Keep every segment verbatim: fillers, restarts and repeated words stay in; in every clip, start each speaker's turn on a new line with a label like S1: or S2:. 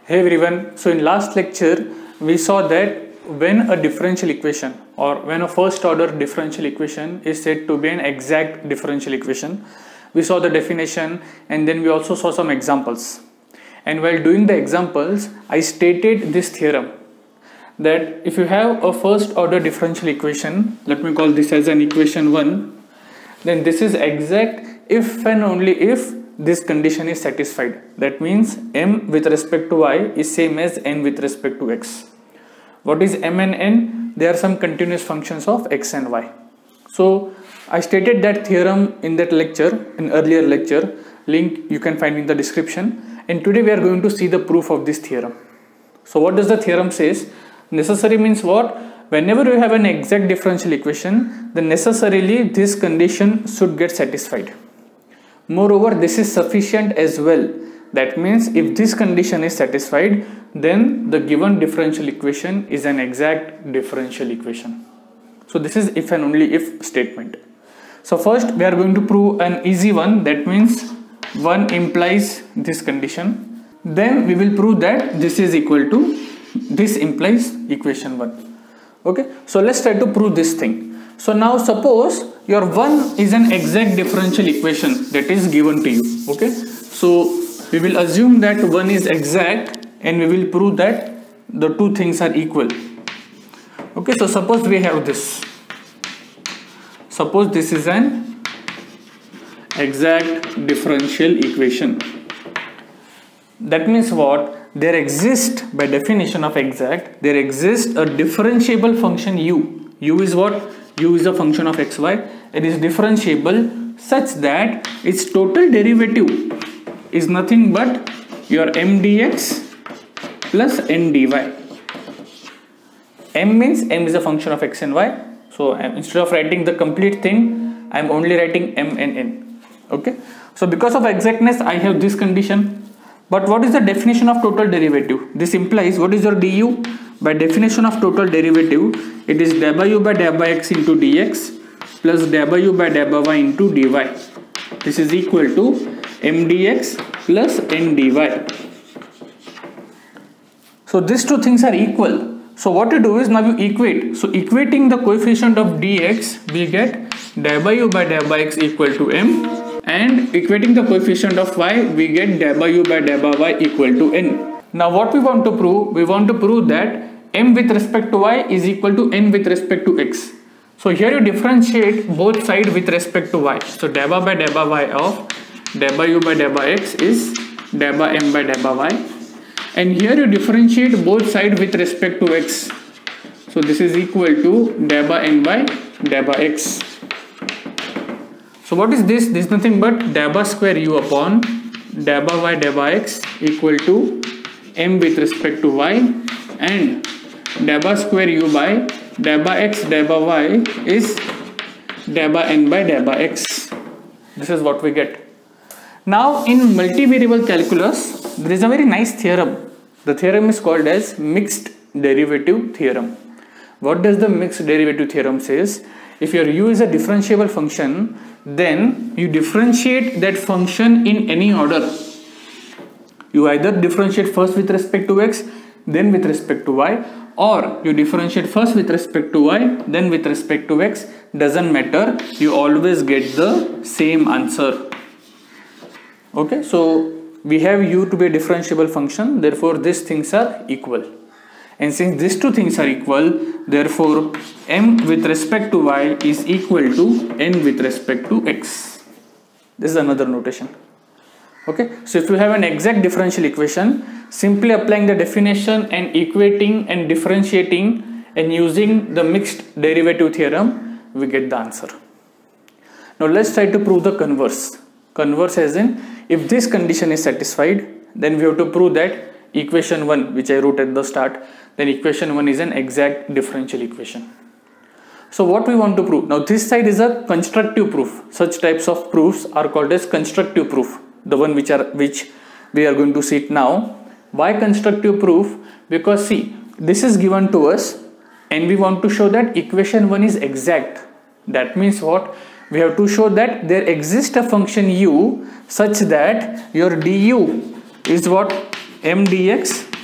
S1: Hey everyone, so in last lecture we saw that when a differential equation or when a first order differential equation is said to be an exact differential equation, we saw the definition and then we also saw some examples. And while doing the examples, I stated this theorem that if you have a first order differential equation, let me call this as an equation one, then this is exact if and only if this condition is satisfied. That means m with respect to y is same as n with respect to x. What is m and n? They are some continuous functions of x and y. So I stated that theorem in that lecture, in earlier lecture, link you can find in the description, and today we are going to see the proof of this theorem. So what does the theorem says? Necessary means what? Whenever you have an exact differential equation, then necessarily this condition should get satisfied. Moreover, this is sufficient as well. That means if this condition is satisfied, then the given differential equation is an exact differential equation. So this is if and only if statement. So first we are going to prove an easy one, that means one implies this condition. Then we will prove that this is equal to, this implies equation one. Okay, so let's try to prove this thing. So now suppose your one is an exact differential equation that is given to you. Okay, so we will assume that one is exact and we will prove that the two things are equal. Okay, so suppose we have this. Suppose this is an exact differential equation. That means what? There exists, by definition of exact, there exists a differentiable function u. U is what? U is a function of xy. It is differentiable such that its total derivative is nothing but your m dx plus n dy. M means m is a function of x and y. So instead of writing the complete thing, I am only writing m and n. Okay. So because of exactness, I have this condition. But what is the definition of total derivative? This implies what is your du? By definition of total derivative, it is dy by dy x into dx plus dy by dy y into dy. This is equal to m dx plus n dy. So these two things are equal. So what you do is now you equate. So equating the coefficient of dx, we get dy by dy x equal to m, and equating the coefficient of y, we get dy by dy y equal to n. Now what we want to prove? We want to prove that m with respect to y is equal to n with respect to x. So here you differentiate both sides with respect to y. So dy by dy y of dy by dy x is dy by m by dy y. And here you differentiate both sides with respect to x. So this is equal to dy by n by dy by x. So what is this? This is nothing but dy by square u upon dy by y dy by x equal to m with respect to y, and dy by square u by dy by x dy by y is dy by n by dy by x. This is what we get. Now in multivariable calculus, there is a very nice theorem. The theorem is called as mixed derivative theorem. What does the mixed derivative theorem says? If your u is a differentiable function, then you differentiate that function in any order. You either differentiate first with respect to x, then with respect to y, or you differentiate first with respect to y, then with respect to x. Doesn't matter, you always get the same answer. Okay, so we have u to be a differentiable function, therefore these things are equal. And since these two things are equal, therefore m with respect to y is equal to n with respect to x. This is another notation. Okay, so if you have an exact differential equation, simply applying the definition and equating and differentiating and using the mixed derivative theorem, we get the answer. Now let's try to prove the converse. Converse as in, if this condition is satisfied, then we have to prove that equation one, which I wrote at the start, then equation one is an exact differential equation. So what we want to prove? Now this side is a constructive proof. Such types of proofs are called as constructive proof. The one which are which we are going to see it now. Why constructive proof? Because see, this is given to us and we want to show that equation one is exact. That means what? We have to show that there exists a function u such that your du is what? M dx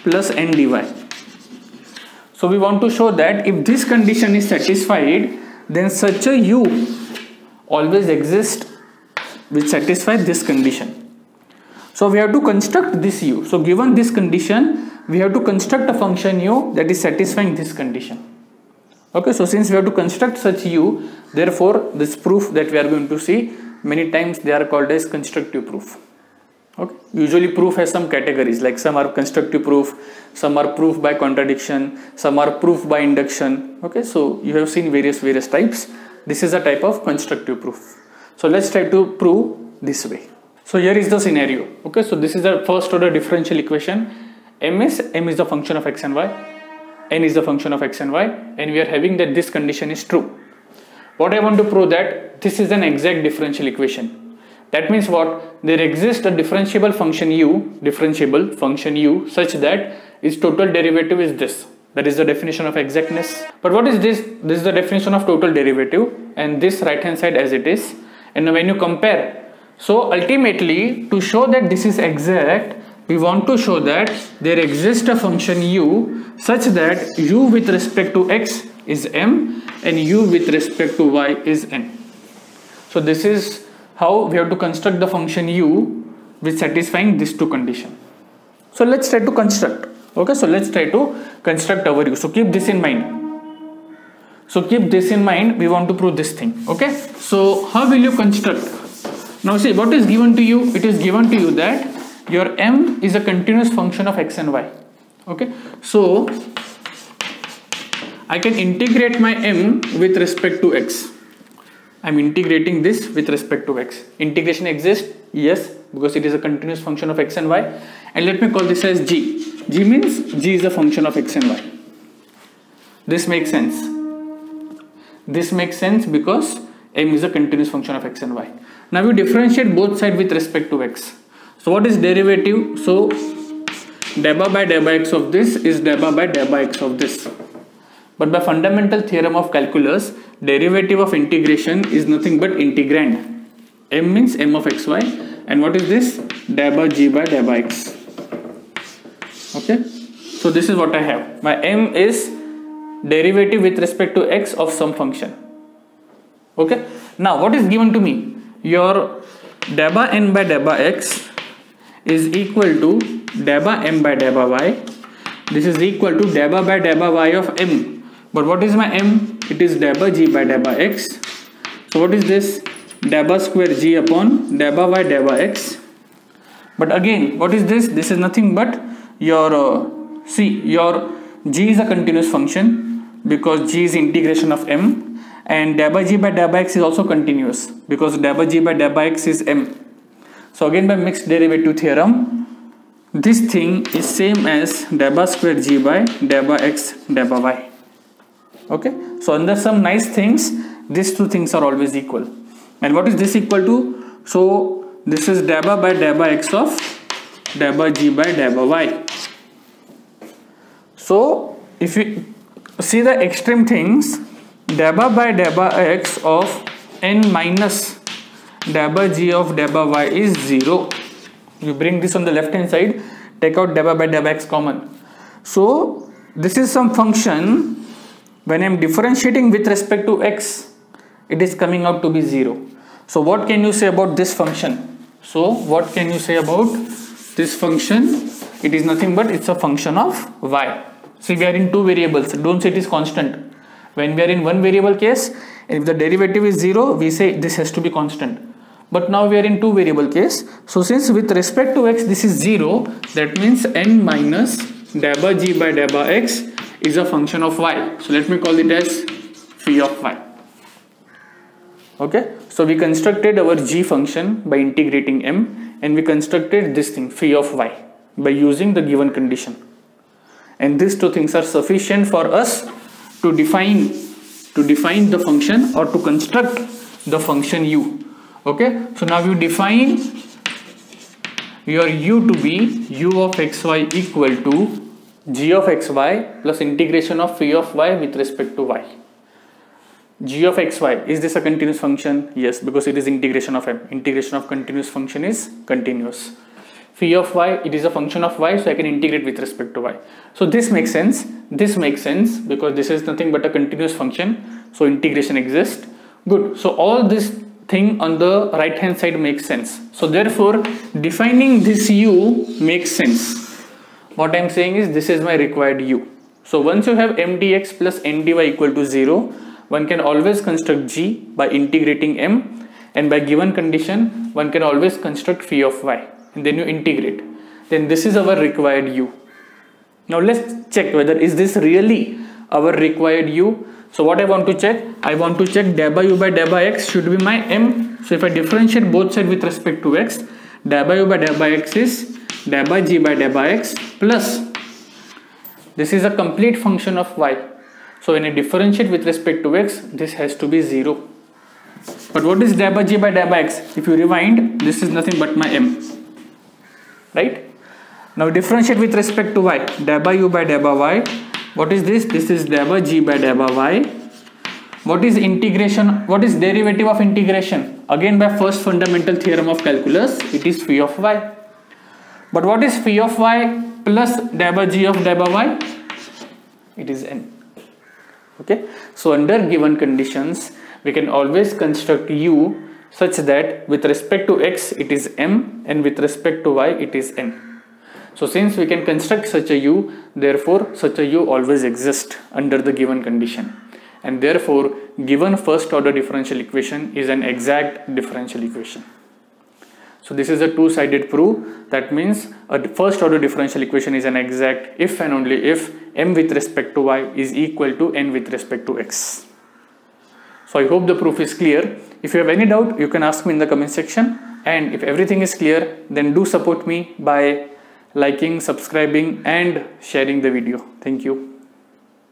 S1: plus n dy. So we want to show that if this condition is satisfied, then such a u always exists which satisfies this condition. So we have to construct this u. So given this condition, we have to construct a function u that is satisfying this condition. Okay, so since we have to construct such u, therefore this proof that we are going to see, many times they are called as constructive proof. Okay, usually proof has some categories, like some are constructive proof, some are proof by contradiction, some are proof by induction. Okay, so you have seen various various types. This is a type of constructive proof. So let's try to prove this way. So here is the scenario. Okay, so this is the first order differential equation. M is m is the function of x and y, n is the function of x and y, and we are having that this condition is true. What I want to prove that this is an exact differential equation. That means what? There exists a differentiable function u, differentiable function u, such that its total derivative is this. That is the definition of exactness. But what is this? This is the definition of total derivative, and this right hand side as it is. And when you compare, so ultimately to show that this is exact, we want to show that there exists a function u such that u with respect to x is m and u with respect to y is n. So this is how we have to construct the function u with satisfying these two conditions. So let's try to construct. Okay, so let's try to construct our u. So keep this in mind. So keep this in mind. We want to prove this thing. Okay, so how will you construct? Now see, what is given to you? It is given to you that your m is a continuous function of x and y. Okay, so I can integrate my m with respect to x. I'm integrating this with respect to x. Integration exists? Yes, because it is a continuous function of x and y. And let me call this as g. G means g is a function of x and y. This makes sense. This makes sense because m is a continuous function of x and y. Now we differentiate both sides with respect to x. So what is derivative? So deba by deba x of this is deba by deba x of this. But by fundamental theorem of calculus, derivative of integration is nothing but integrand. M means m of xy, and what is this? Deba g by deba x. Okay, so this is what I have. My m is derivative with respect to x of some function. Okay, now what is given to me? Your deba n by deba x is equal to deba m by deba y. This is equal to deba by deba y of m. But what is my m? It is deba g by deba x. So what is this? Deba square g upon deba by deba x. But again, what is this? This is nothing but your uh, see, your g is a continuous function because g is integration of m, and deba g by deba x is also continuous because deba g by deba x is m. So again, by mixed derivative theorem, this thing is same as deba square g by deba x deba y. Okay, so under some nice things, these two things are always equal. And what is this equal to? So this is deba by deba x of deba g by deba y. So if you see the extreme things, deba by deba x of n minus deba g of deba y is zero. You bring this on the left hand side, take out deba by deba x common. So this is some function. When I am differentiating with respect to x, it is coming out to be zero. So what can you say about this function? So what can you say about this function? It is nothing but it's a function of y. See, we are in two variables. Don't say it is constant. When we are in one variable case, if the derivative is zero, we say this has to be constant. But now we are in two variable case. So since with respect to x this is zero, that means n minus deba g by deba x is a function of y. So let me call it as phi of y. Okay, so we constructed our g function by integrating m, and we constructed this thing phi of y by using the given condition. And these two things are sufficient for us to define to define the function or to construct the function u. Okay, so now you define your u to be u of xy equal to g of xy plus integration of phi of y with respect to y. G of xy, is this a continuous function? Yes, because it is integration of m. Integration of continuous function is continuous. phi of y, it is a function of y, so I can integrate with respect to y. So this makes sense. This makes sense because this is nothing but a continuous function, so integration exists. Good. So all this thing on the right hand side makes sense. So therefore defining this u makes sense. What I am saying is this is my required u. So once you have m dx plus n dy equal to zero, one can always construct g by integrating m, and by given condition one can always construct phi of y, and then you integrate. Then this is our required u. Now let's check whether is this really our required u. So what I want to check, I want to check del by u by del by x should be my m. So if I differentiate both sides with respect to x, del by u by del by x is del by g by del by x plus, this is a complete function of y. So when I differentiate with respect to x, this has to be zero. But what is del by g by del by x? If you rewind, this is nothing but my m, right? Now differentiate with respect to y, del by u by del by y. What is this? This is del by g by del by y. What is integration? What is derivative of integration? Again by first fundamental theorem of calculus, it is phi of y. But what is phi of y plus del by g of del by y? It is n. Okay. So under given conditions, we can always construct u such that with respect to x it is m and with respect to y it is n. So since we can construct such a u, therefore such a u always exists under the given condition, and therefore given first order differential equation is an exact differential equation. So this is a two-sided proof. That means a first order differential equation is an exact if and only if m with respect to y is equal to n with respect to x. So I hope the proof is clear. If you have any doubt, you can ask me in the comment section, and if everything is clear, then do support me by liking, subscribing and sharing the video. Thank you.